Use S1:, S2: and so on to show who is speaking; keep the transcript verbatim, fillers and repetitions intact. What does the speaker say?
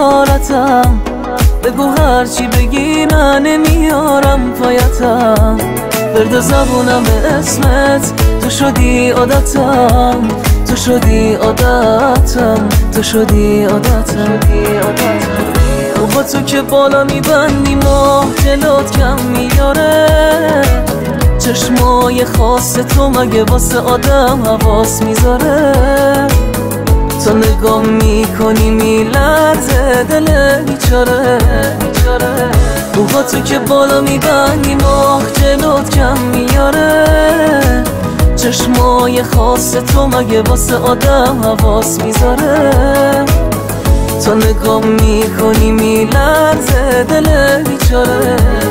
S1: خجالتم، بگو هرچی بگی من نمیارم پایتم. ورد زبونم به اسمت، تو شدی عادتم، تو شدی عادتم، تو شدی عادتم. با تو که بالا میبندی ماه جلوت کم میاره، چشمای خاص تو مگه واسه آدم حواس میذاره. تو نگاه میکنی میلرزه دل بیچاره. با تو که بالا میبندی ماه جلوت کم میاره، چشمای خاص تو مگه واسه آدم حواس میذاره. تو نگاه میکنی میلرزه دل بیچاره.